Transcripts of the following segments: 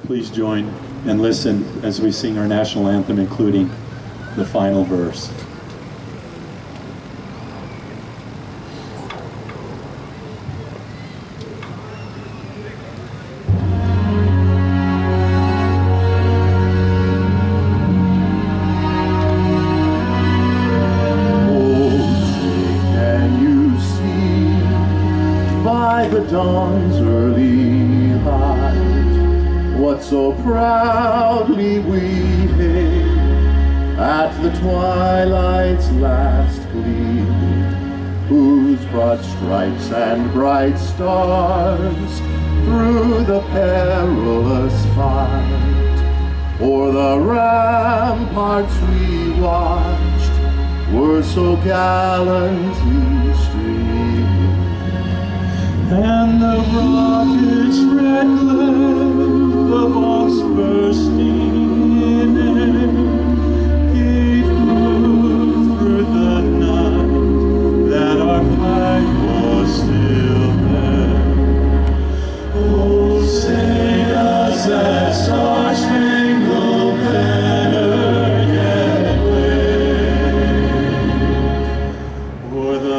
please join and listen as we sing our national anthem, including the final verse. The dawn's early light, what so proudly we hail at the twilight's last gleam, whose broad stripes and bright stars through the perilous fight o'er the ramparts we watched were so gallantly streaming. And the rocket's red glare, the bombs bursting in air, gave proof through the night that our flag was still there. Oh, say does that star-spangled banner yet wave o'er the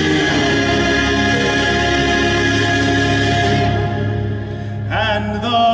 and the